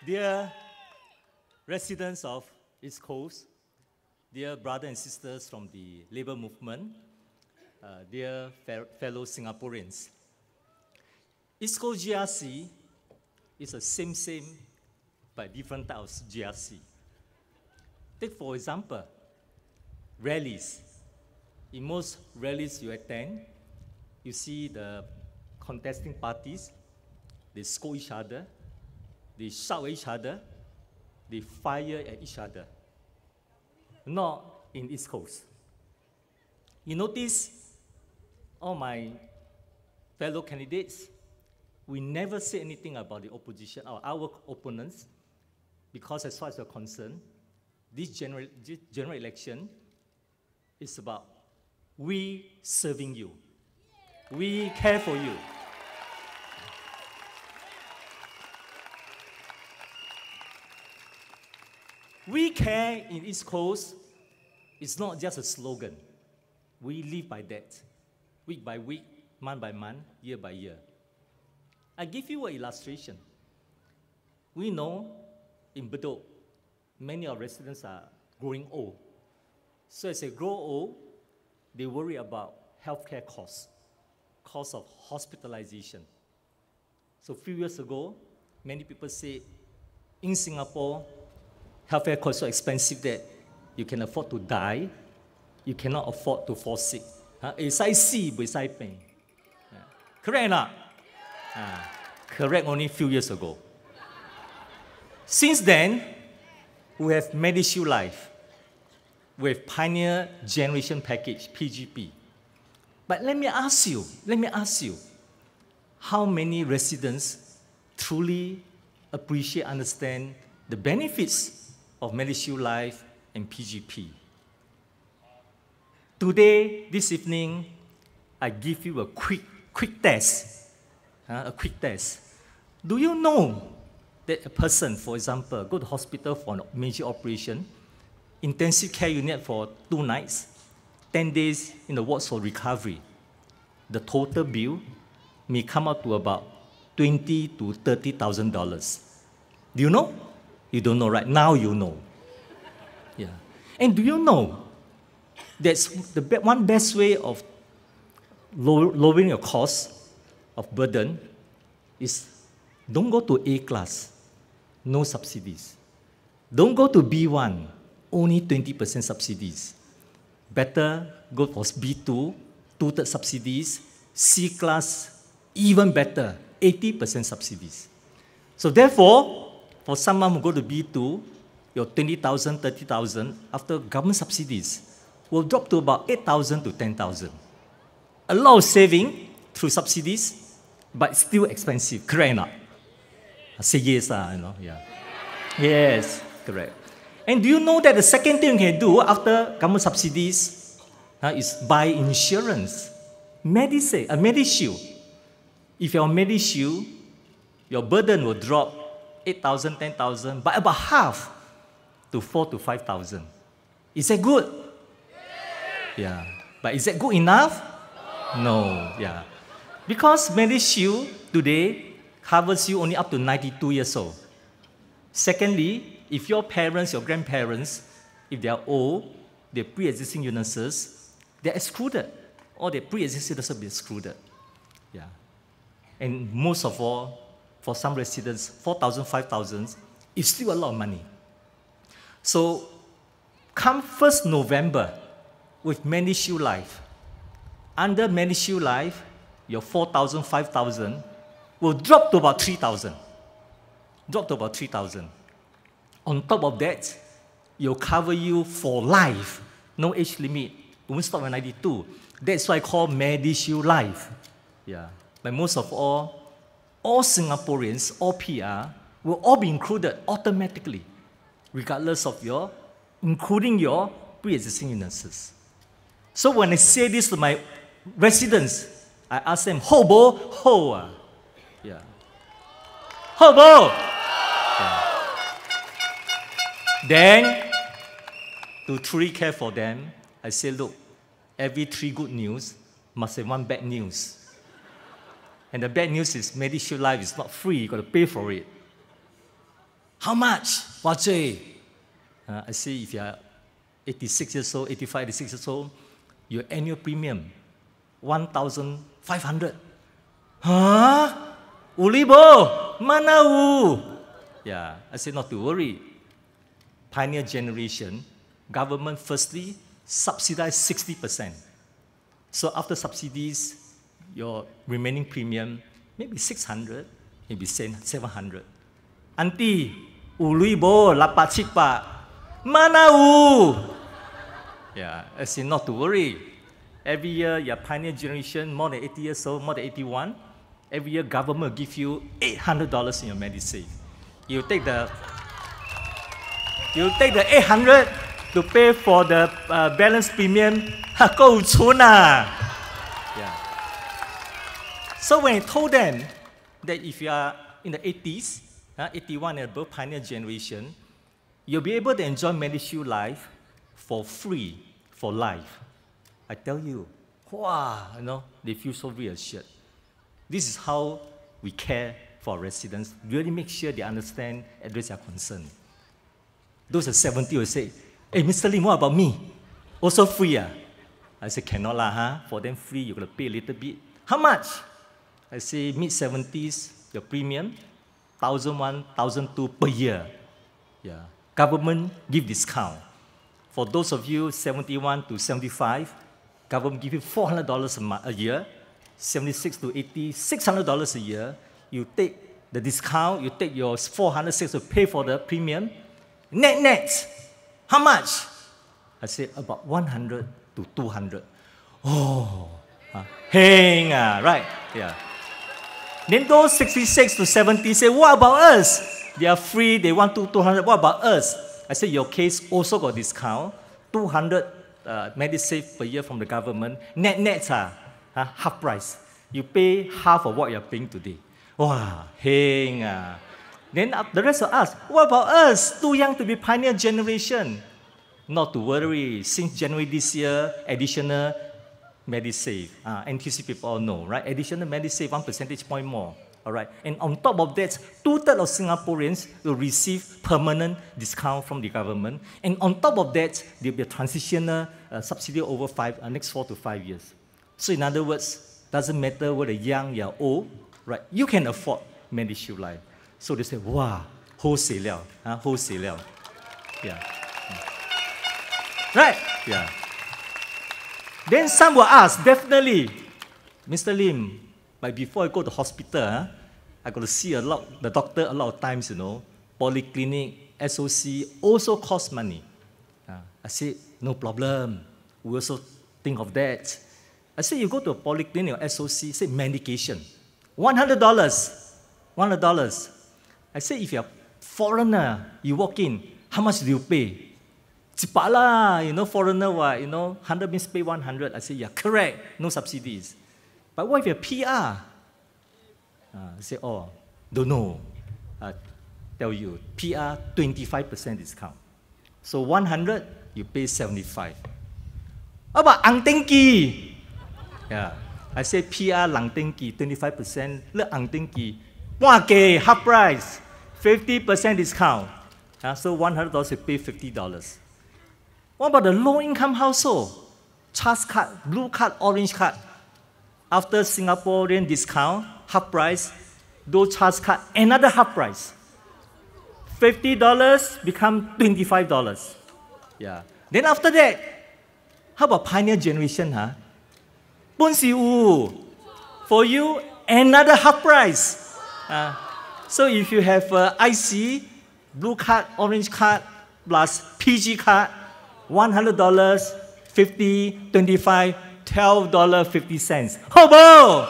Dear residents of East Coast, dear brothers and sisters from the labor movement, dear fellow Singaporeans, East Coast GRC is the same but different types of GRC. Take for example, rallies. In most rallies you attend, you see the contesting parties, they scold each other, they shout at each other, they fire at each other. Not in East Coast. You notice all my fellow candidates, we never say anything about the opposition or our opponents, because as far as we're concerned, this general election is about we serving you. We care for you. We care in East Coast is not just a slogan. We live by that, week by week, month by month, year by year. I give you an illustration. We know in Bedok, many of residents are growing old. So as they grow old, they worry about healthcare costs, cost of hospitalization. So a few years ago, many people say, in Singapore, healthcare costs are so expensive that you can afford to die, you cannot afford to fall sick. Correct or not? Correct only a few years ago. Since then, we have MediShield Life. We have Pioneer Generation Package, PGP. But let me ask you, how many residents truly appreciate, understand the benefits of MediShield Life and PGP? Today, this evening, I give you a quick test. A quick test. Do you know that a person, for example, go to hospital for a major operation, intensive care unit for 2 nights, 10 days in the wards for recovery, the total bill may come up to about $20,000 to $30,000. Do you know? You don't know, right? Now you know. Yeah. And do you know that's the one best way of lowering your cost of burden is don't go to A class, no subsidies. Don't go to B1, only 20% subsidies. Better go for B2, 2/3 subsidies. C class, even better, 80% subsidies. So therefore, for someone who go to B2, your 20,000, 30,000, after government subsidies, will drop to about 8,000 to 10,000. A lot of saving through subsidies, but still expensive. Correct or not? Say yes, yeah. Yes, correct. And do you know that the second thing you can do after government subsidies is buy insurance? MediShield. If you're on MediShield, your burden will drop 8,000, 10,000, by about half to 4,000 to 5,000. Is that good? Yeah. But is that good enough? No. Yeah. Because MediShield today covers you only up to 92 years old. Secondly, if your parents, your grandparents, if they are old, they're pre-existing illnesses, they're excluded. Or their pre-existing illnesses will be excluded. Yeah. And most of all, for some residents, 4,000, 5,000 is still a lot of money. So, come 1st November with MediShield Life. Under MediShield Life, your 4,000, 5,000 will drop to about 3,000. Drop to about 3,000. On top of that, it'll cover you for life. No age limit. It won't stop at 92. That's why I call MediShield Life. Yeah. But most of all Singaporeans, all PR, will all be included automatically, regardless of including your pre-existing illnesses. So when I say this to my residents, I ask them, ho. Yeah. Ho. Yeah. Then, to truly care for them, I say, look, every 3 good news must have 1 bad news. And the bad news is MediShield Life is not free, you've got to pay for it. How much? What I say if you are 86 years old, 85, 86 years old, your annual premium, 1,500. Huh? Ulibo, mana Yeah, I say not to worry. Pioneer generation, government firstly subsidized 60%. So after subsidies, your remaining premium, maybe 600, maybe 700. Auntie, ulibo, lapachipa, mana Yeah, I say not to worry. Every year, your pioneer generation, more than 80 years old, more than 81, every year government will give you $800 in your Medisave. You take the 800 to pay for the balance premium, Yeah. So when I told them that if you are in the 80s, 81 and above pioneer generation, you'll be able to enjoy Medishield Life for free for life. I tell you, wow, they feel so reassured. This is how we care for our residents. Really make sure they understand, address their concern. Those at 70 will say, hey, Mr. Lim, what about me? Also free, I say, cannot lah, For them free, you're going to pay a little bit. How much? I say, mid-70s, your premium, 1,001, 1,002 per year. Yeah. Government give discount. For those of you 71 to 75, government give you $400 a year. 76 to 80, $600 a year. You take the discount, you take your 406 to pay for the premium. Net. How much? I said about 100 to 200. Right? Yeah. Then those 66 to 70 say, what about us? They are free, they want 200. What about us? I said, your case also got discount. 200 Medisave per year from the government. Net, half price. You pay half of what you're paying today. Wow, Then the rest of us, what about us? Too young to be pioneer generation. Not to worry. Since January this year, additional Medisave. NTC people all know, right? Additional Medisave, 1 percentage point more. All right. And on top of that, 2/3 of Singaporeans will receive permanent discount from the government. And on top of that, there will be a transitional subsidy over next 4 to 5 years. So in other words, doesn't matter whether young or old, right? You can afford Medishield Life. So they say, wow, wholesale. Yeah. Right? Yeah. Then some will ask, definitely, Mr. Lim, but before I go to hospital, I got to see the doctor a lot of times, polyclinic, SOC, also cost money. I said, no problem. We also think of that. I said, you go to a polyclinic or SOC, say medication, $100. I said, if you're a foreigner, you walk in, how much do you pay? Cepat lah, foreigner, 100 means pay 100. I said, yeah, correct, no subsidies. But what if you're PR? I say, don't know. I tell you, PR, 25% discount. So 100, you pay 75. How about Ang Tengki? Yeah. I say PR Lang Tengki, 25%. Le Ang Tengki, half price, 50% discount. So $100, you pay $50. What about the low-income household? Charge card, blue card, orange card. After Singaporean discount, half price, those charge card, another half price. $50 become $25. Yeah. Then after that, how about pioneer generation, For you, another half price. So if you have IC, blue card, orange card, plus PG card, $100, 50, 25, $12.50. Hobo!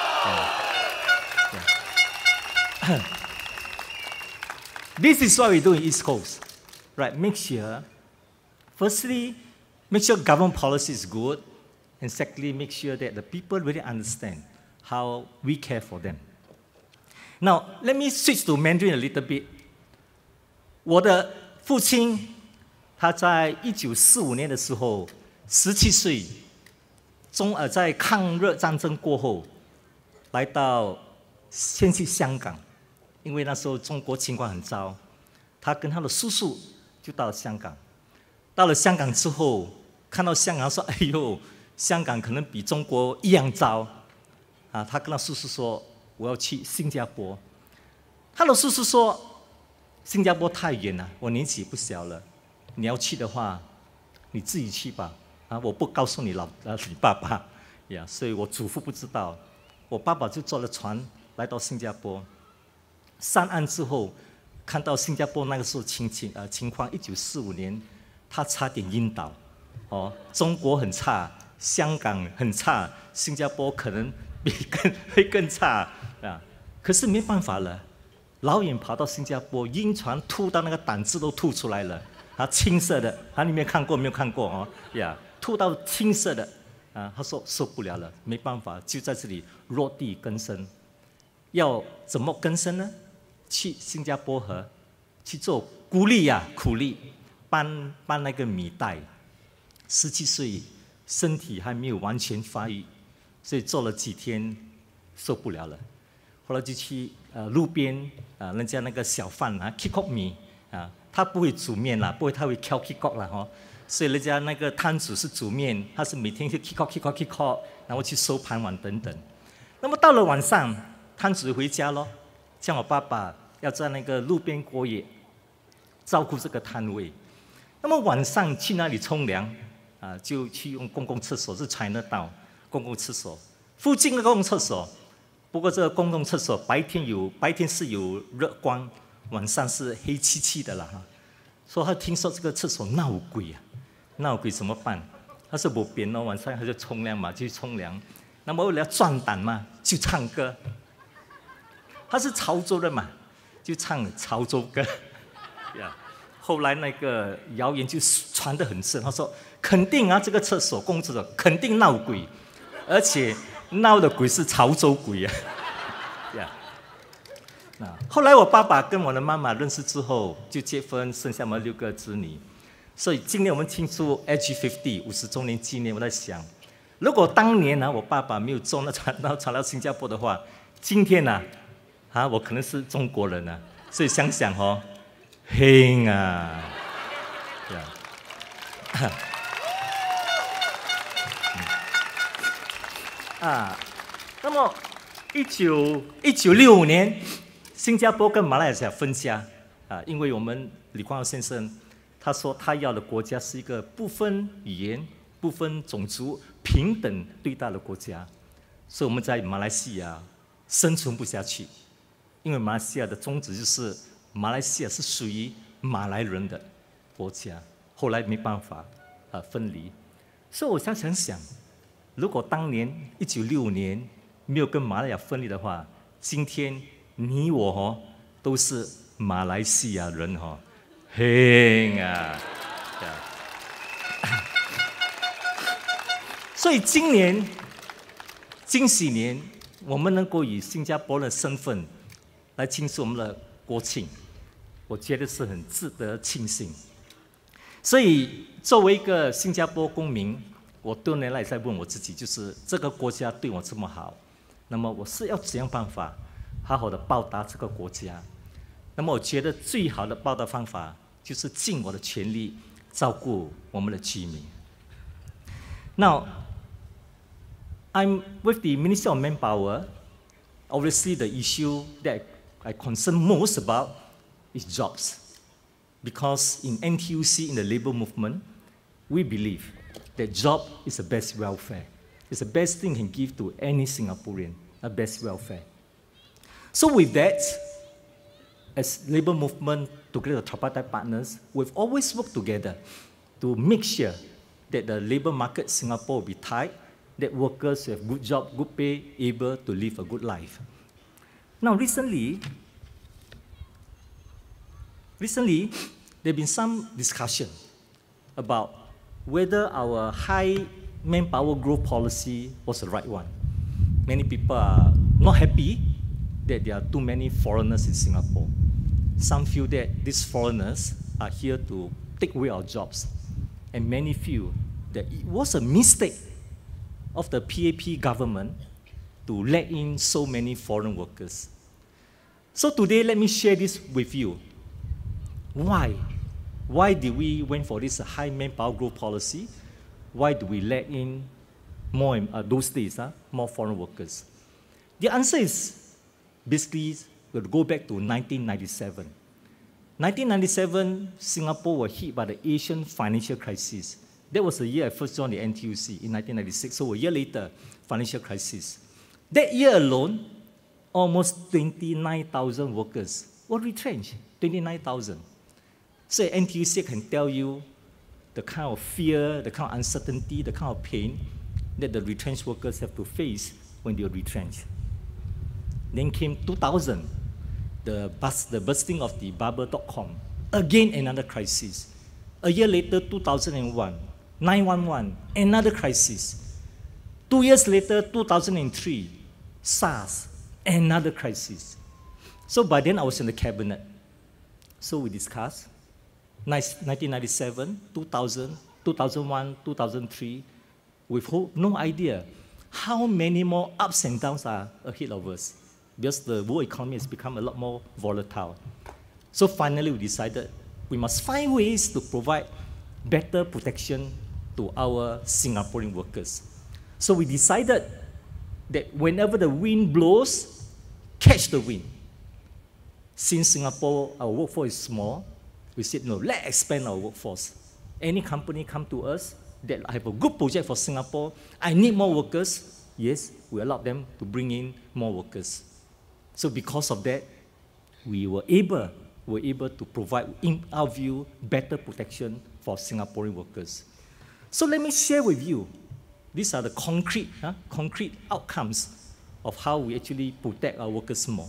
This is what we do in East Coast. Right, firstly, make sure government policy is good, and secondly, make sure that the people really understand how we care for them. Now, let me switch to Mandarin a little bit. 我的父亲，他在1945年的时候，17岁，在抗日战争过后，先去香港，因为那时候中国情况很糟， 他跟他的叔叔就到了香港。到了香港之后，看到香港说：“哎呦，香港可能比中国一样糟。”啊，他跟他叔叔说：“我要去新加坡。”他的叔叔说：“新加坡太远了，我年纪也不小了，你要去的话，你自己去吧。啊，我不告诉你你爸爸呀，所以我祖父不知道。我爸爸就坐了船来到新加坡。上岸之后，看到新加坡那个时候情况，1945年。”他差点晕倒，哦，中国很差，香港很差，新加坡可能会更差啊。可是没办法了，老远跑到新加坡，晕船吐到那个胆汁都吐出来了，啊，青色的，啊，你没有看过哦，呀，吐到青色的，啊，他说受不了了，没办法，就在这里落地更生。要怎么更生呢？去新加坡河去做苦力。搬那个米袋，17岁，身体还没有完全发育，所以做了几天受不了了。后来就去路边人家那个小贩kick 米他不会煮面啦，他会敲 kick 啦哈，所以人家那个摊主是煮面，他是每天去 kick， 然后去收盘碗等等。那么到了晚上，摊主回家咯，像我爸爸要在那个路边过夜，照顾这个摊位。那么晚上去哪里冲凉？就去用公共厕所，是Chinatown公共厕所附近的公共厕所。不过这个公共厕所白天是有热光，晚上是黑漆漆的了哈。所以他听说这个厕所闹鬼怎么办？他是没边哦，晚上他就冲凉嘛，就去冲凉。那么为了壮胆嘛，就唱歌。他是潮州人嘛，就唱潮州歌。后来那个谣言就传得很深，他说肯定这个公共厕所肯定闹鬼，而且闹的鬼是潮州鬼啊。后来我爸爸跟我的妈妈认识之后就结婚，生下我们6个子女。所以今年我们庆祝 AG50 周年纪念，我在想，如果当年我爸爸没有坐那船到新加坡的话，今天我可能是中国人了。所以想想兴啊，那么1965年，新加坡跟马来西亚分家因为我们李光耀先生他说他要的国家是一个不分语言、不分种族、平等对待的国家，所以我们在马来西亚生存不下去，因为马来西亚的宗旨就是马来西亚是属于马来人的国家，后来没办法分离。所以我想，如果当年1965年没有跟马来西亚分离的话，今天你我都是马来西亚人兴啊！所以今年惊喜年，我们能够以新加坡的身份来庆祝我们的国庆，我觉得是很值得庆幸。所以作为一个新加坡公民，我多年来在问我自己，就是这个国家对我这么好，那么我是要怎样办法好好的报答这个国家？那么我觉得最好的报答方法就是尽我的全力照顾我们的居民。Now, I'm with the Ministry of Manpower. Obviously, the issue that I concern most about is jobs. Because in NTUC, in the labor movement, we believe that job is the best welfare. It's the best thing you can give to any Singaporean, a best welfare. So with that, as labor movement together with tripartite partners, we've always worked together to make sure that the labor market in Singapore will be tight, that workers have good job, good pay, able to live a good life. Now recently, there have been some discussion about whether our high manpower growth policy was the right one. Many people are not happy that there are too many foreigners in Singapore. Some feel that these foreigners are here to take away our jobs. And many feel that it was a mistake of the PAP government to let in so many foreign workers. So today, let me share this with you. Why? Why did we went for this high manpower growth policy? Why do we let in more, those days, more foreign workers? The answer is basically we'll go back to 1997. 1997, Singapore was hit by the Asian financial crisis. That was the year I first joined the NTUC in 1996. So a year later, financial crisis. That year alone, almost 29,000 workers were retrenched. 29,000. So NTUC can tell you the kind of fear, the kind of uncertainty, the kind of pain that the retrenched workers have to face when they are retrenched. Then came 2000, the bursting of the bubble.com. Again, another crisis. A year later, 2001, 911, another crisis. 2 years later, 2003, SARS, another crisis. So by then, I was in the cabinet. So we discussed 1997, 2000, 2001, 2003, with no idea how many more ups and downs are ahead of us, because the world economy has become a lot more volatile. So finally, we decided we must find ways to provide better protection to our Singaporean workers. So we decided that whenever the wind blows, catch the wind. Since Singapore, our workforce is small, we said, no, let's expand our workforce. Any company come to us that I have a good project for Singapore, I need more workers, yes, we allowed them to bring in more workers. So because of that, we were able to provide, in our view, better protection for Singaporean workers. So let me share with you, these are the concrete outcomes of how we actually protect our workers more.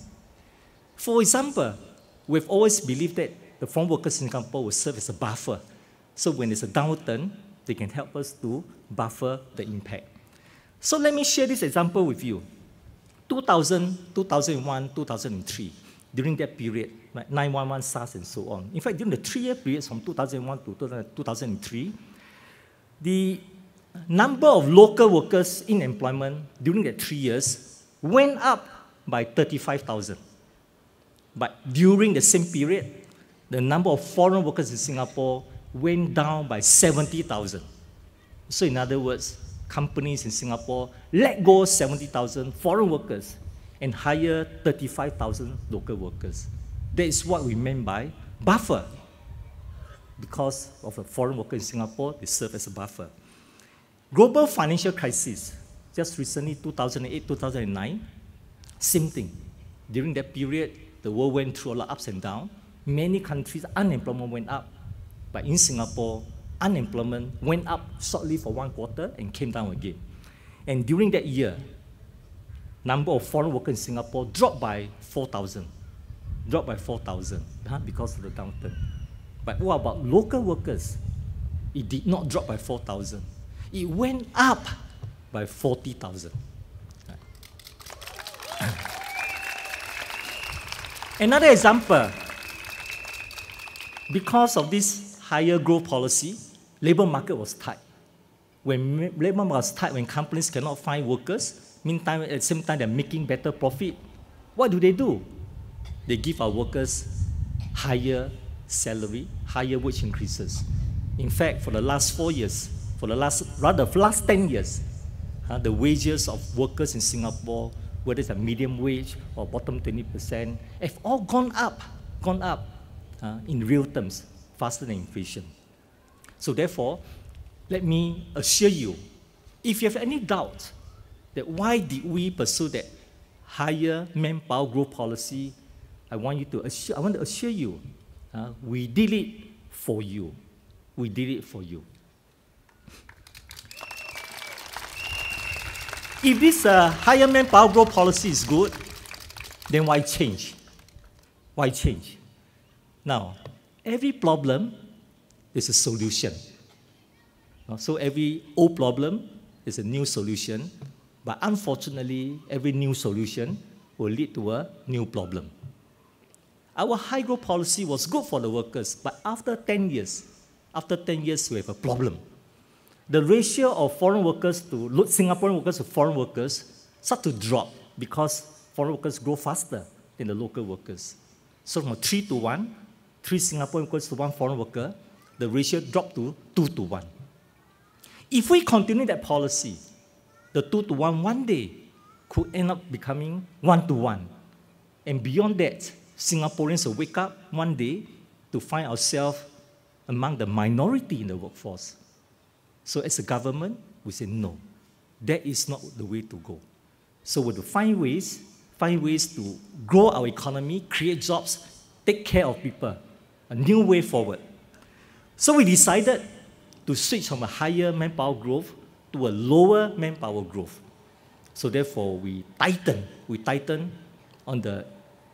For example, we've always believed that the foreign workers in Singapore will serve as a buffer. So when there's a downturn, they can help us to buffer the impact. So let me share this example with you. 2000, 2001, 2003, during that period, 911, SARS, and so on. In fact, during the 3-year period from 2001 to 2003, the number of local workers in employment during that 3 years went up by 35,000. But during the same period, the number of foreign workers in Singapore went down by 70,000. So in other words, companies in Singapore let go 70,000 foreign workers and hire 35,000 local workers. That is what we meant by buffer. Because of a foreign worker in Singapore, they serve as a buffer. Global financial crisis, just recently, 2008, 2009, same thing. During that period, the world went through a lot of ups and downs. Many countries, unemployment went up. But in Singapore, unemployment went up shortly for 1 quarter and came down again. And during that year, number of foreign workers in Singapore dropped by 4,000. Dropped by 4,000 because of the downturn. But what about local workers? It did not drop by 4,000. It went up by 40,000. Another example, because of this higher growth policy, labor market was tight. When labor market was tight, when companies cannot find workers, meantime, at the same time, they're making better profit, what do? They give our workers higher salary, higher wage increases. In fact, for the last 4 years, for the last 10 years, the wages of workers in Singapore, whether it's a medium wage or bottom 20%, have all gone up in real terms, faster than inflation. So therefore, let me assure you, if you have any doubt that why did we pursue that higher manpower growth policy, I want to assure you, we did it for you. We did it for you. If this higher manpower growth policy is good, then why change? Why change? Now, every problem is a solution. So every old problem is a new solution, but unfortunately, every new solution will lead to a new problem. Our high growth policy was good for the workers, but after 10 years, we have a problem. The ratio of foreign workers to Singaporean workers to foreign workers start to drop because foreign workers grow faster than the local workers. So from 3 to 1, 3 Singaporean workers to 1 foreign worker, the ratio dropped to 2 to 1. If we continue that policy, the 2 to 1 one day could end up becoming 1 to 1. And beyond that, Singaporeans will wake up one day to find ourselves among the minority in the workforce. So as a government, we say no, that is not the way to go. So we have to find ways to grow our economy, create jobs, take care of people, a new way forward. So we decided to switch from a higher manpower growth to a lower manpower growth. So therefore, we tighten on the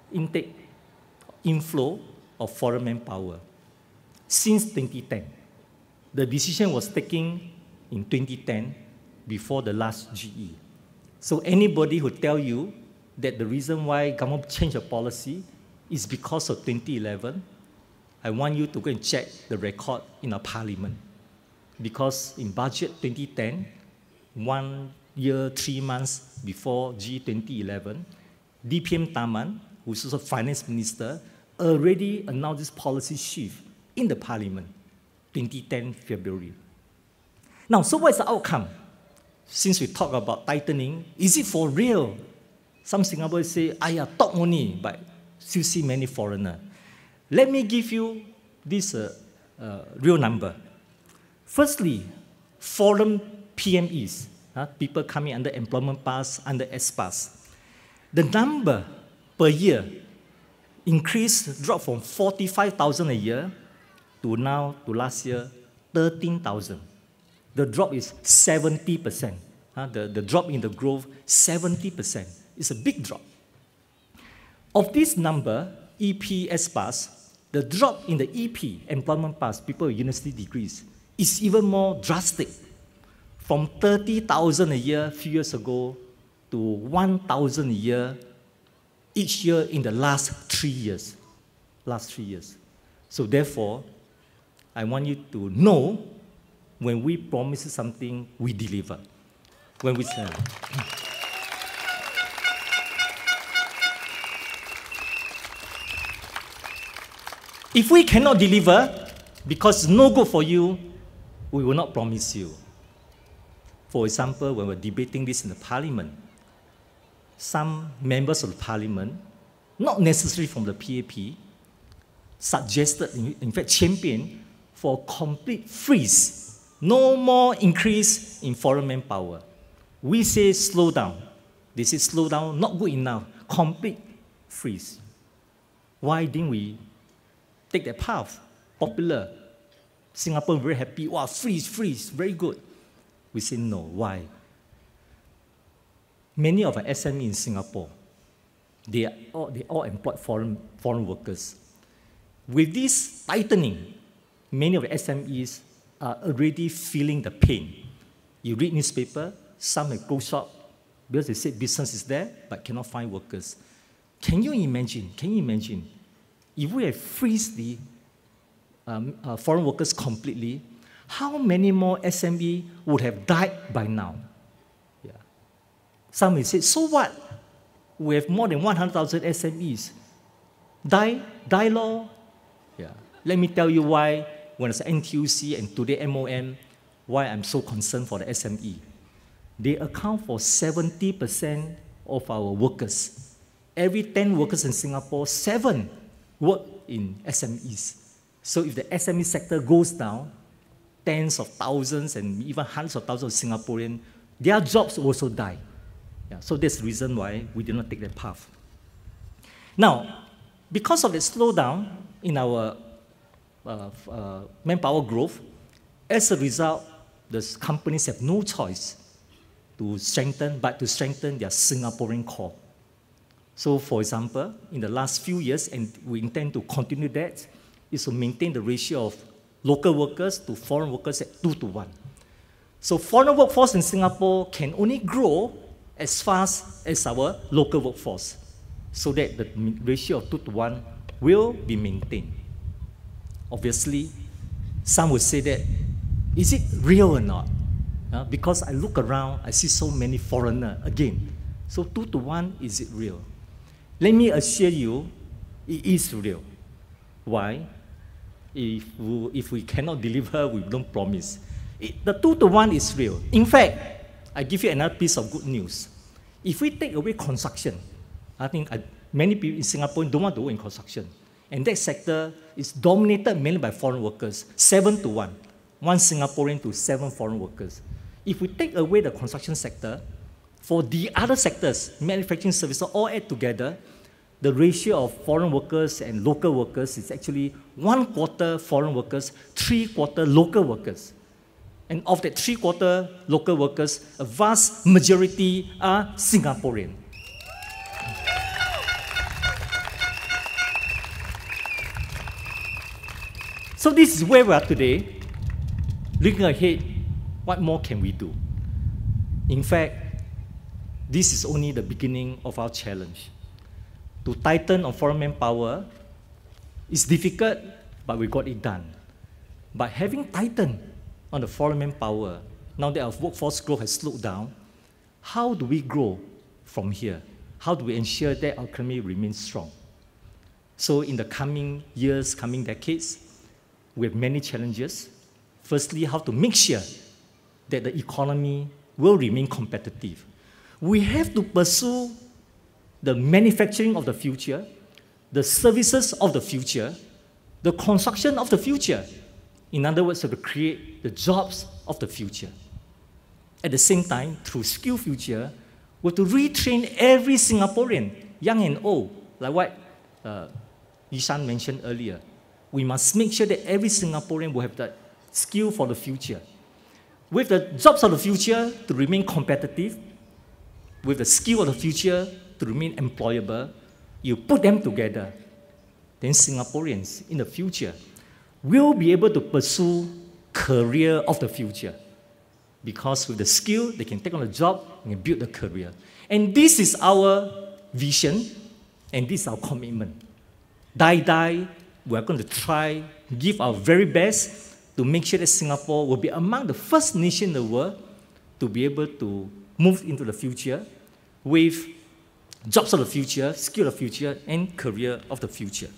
inflow of foreign manpower. Since 2010, the decision was taken in 2010 before the last GE. So anybody who tell you that the reason why government changed the policy is because of 2011, I want you to go and check the record in our parliament. Because in budget 2010, 1 year, 3 months before GE 2011, DPM Taman, who is also finance minister, already announced this policy shift in the parliament, 2010 February. Now, so what is the outcome? Since we talk about tightening, is it for real? Some Singaporeans say, talk only, but still see many foreigners. Let me give you this real number. Firstly, foreign PMEs, people coming under employment pass, under S-pass. The number per year dropped from 45,000 a year to last year, 13,000. The drop is 70%. The drop in the growth, 70%. It's a big drop. Of this number, EP S-pass, the drop in the EP, employment pass, people with university degrees, is even more drastic. From 30,000 a year a few years ago to 1,000 a year each year in the last 3 years. So therefore, I want you to know when we promise something, we deliver. When we say, if we cannot deliver because it's no good for you, we will not promise you. For example, when we're debating this in the parliament, some members of the parliament, not necessarily from the PAP, suggested, in fact, championed for complete freeze. No more increase in foreign manpower. We say slow down. They say slow down, not good enough. Complete freeze. Why didn't we take that path? Popular. Singapore very happy. Wow, freeze, very good. We say no. Why? Many of our SME in Singapore, they all employ foreign workers. With this tightening, many of the SMEs are already feeling the pain. You read newspaper, some have closed shop because they said business is there but cannot find workers. Can you imagine? If we have freeze the foreign workers completely, how many more SME would have died by now? Yeah. Some will say, so what? We have more than 100,000 SMEs. Die law? Yeah. Let me tell you why, when it's NTUC and today MOM, why I'm so concerned for the SME. They account for 70% of our workers. Every 10 workers in Singapore, 7 work in SMEs. So if the SME sector goes down, tens of thousands and even hundreds of thousands of Singaporeans, their jobs also die. Yeah, so that's the reason why we did not take that path. Now, because of the slowdown in our manpower growth, as a result, the companies have no choice to strengthen their Singaporean core. So, for example, in the last few years, and we intend to continue that, is to maintain the ratio of local workers to foreign workers at 2 to 1. So foreign workforce in Singapore can only grow as fast as our local workforce, so that the ratio of 2 to 1 will be maintained. Obviously, some would say that, is it real or not? Because I look around, I see so many foreigners again. So 2 to 1, is it real? Let me assure you, it is real. Why? If we cannot deliver, we don't promise. The 2-to-1 is real. In fact, I give you another piece of good news. If we take away construction, I think many people in Singapore don't want to work in construction. And that sector is dominated mainly by foreign workers, 7-to-1. 1 Singaporean to 7 foreign workers. If we take away the construction sector, for the other sectors, manufacturing services, all add together, the ratio of foreign workers and local workers is actually 1/4 foreign workers, 3/4 local workers. And of that 3/4 local workers, a vast majority are Singaporean. So this is where we are today. Looking ahead, what more can we do? In fact, this is only the beginning of our challenge. To tighten on foreign manpower is difficult, but we got it done. But having tightened on the foreign manpower, now that our workforce growth has slowed down, how do we grow from here? How do we ensure that our economy remains strong? So in the coming years, coming decades, we have many challenges. Firstly, how to make sure that the economy will remain competitive. We have to pursue the manufacturing of the future, the services of the future, the construction of the future. In other words, to create the jobs of the future. At the same time, through Skill Future, we have to retrain every Singaporean, young and old, like what Yishan mentioned earlier. We must make sure that every Singaporean will have that skill for the future. With the jobs of the future to remain competitive, with the skill of the future to remain employable, you put them together, then Singaporeans in the future will be able to pursue career of the future. Because with the skill, they can take on a job and build a career. And this is our vision, and this is our commitment. Die, we are going to try, give our very best to make sure that Singapore will be among the first nation in the world to be able to move into the future with jobs of the future, skill of the future, and career of the future.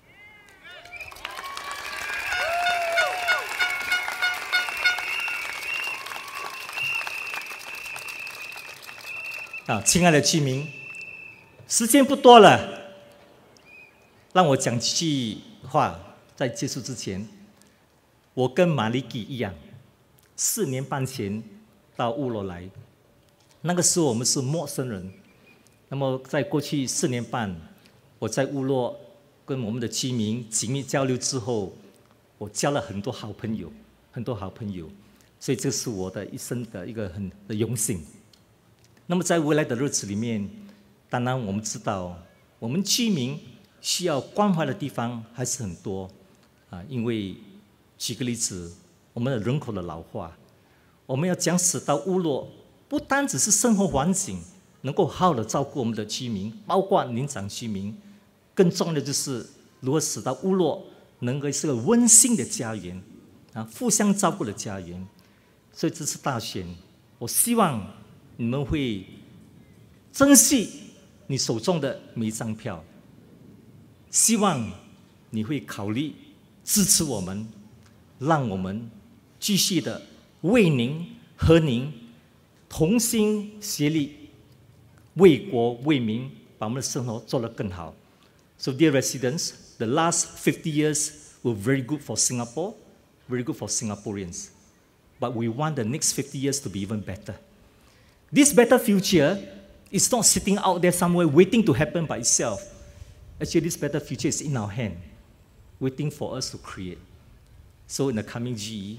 亲爱的居民，时间不多了，让我讲几句话。在结束之前，我跟马里基一样，4年半前到乌罗来，那个时候我们是陌生人。那么在过去4年半，我在乌洛跟我们的居民紧密交流之后，我交了很多好朋友，所以这是我的一生的一个很的荣幸。那么在未来的日子里面，当然我们知道，我们居民需要关怀的地方还是很多因为举个例子，我们的人口的老化，我们要将使到乌洛不单只是生活环境能够好好的照顾我们的居民，包括年长居民，更重要的就是如何使到乌洛能够是个温馨的家园互相照顾的家园。所以这次大选，我希望你们会珍惜你手中的每一张票，希望你会考虑支持我们，让我们继续的为您和您同心协力，为国为民，把我们的生活做得更好。So dear residents, the last 50 years were very good for Singapore, very good for Singaporeans. But we want the next 50 years to be even better. This better future is not sitting out there somewhere waiting to happen by itself. Actually, this better future is in our hand, waiting for us to create. So in the coming GE,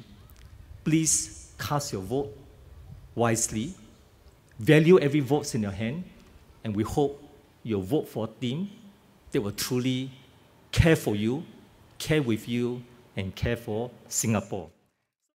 please cast your vote wisely, value every vote in your hand, and we hope you'll vote for a team that will truly care for you, care with you, and care for Singapore.